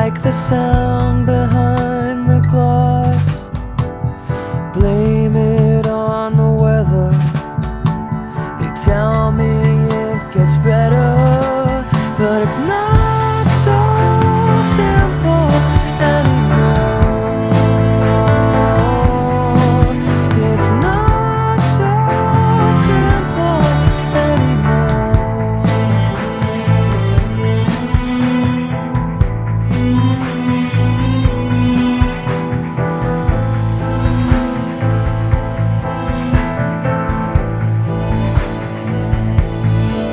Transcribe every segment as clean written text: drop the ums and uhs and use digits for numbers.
like the sound behind the glass. Blame it on the weather. They tell me it gets better, but it's not so simple anymore. It's not so simple anymore.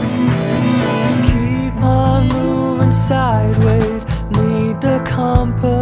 Keep on moving sideways, need the compass